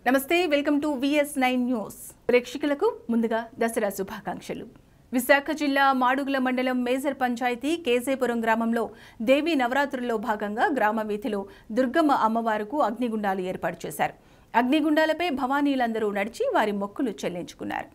నమస్తే welcome to VS9 news ప్రేక్షకులకు ముందుగా దసరా శుభాకాంక్షలు। విశాఖ జిల్లా మాడుగుల మండలం మేజర్ పంచాయతీ కేజేపురం గ్రామంలో దేవి నవరాత్రుల్లో భాగంగా గ్రామ వీధిలో దుర్గమ్మ అమ్మవారికి అగ్నిగుండాలు ఏర్పాటు చేశారు। అగ్నిగుండాలపై భవానీలందరూ నడిచి వారి మొక్కులు చెల్లించుకున్నారు।